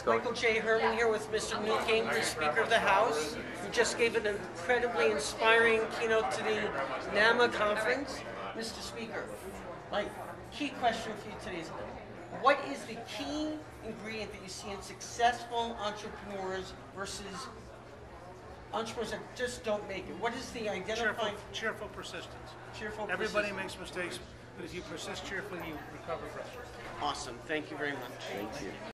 go. Michael J. Herman here with Mr. Newt Gaingrich, Speaker of the House, who just gave an incredibly inspiring keynote to the NAMA conference. Mr. Speaker, my key question for you today is, what is the key ingredient that you see in successful entrepreneurs versus entrepreneurs that just don't make it? What is the identifying... Cheerful persistence. Cheerful Everybody persistence. makes mistakes, but if you persist cheerfully, you recover from it. Awesome. Thank you very much. Thank you.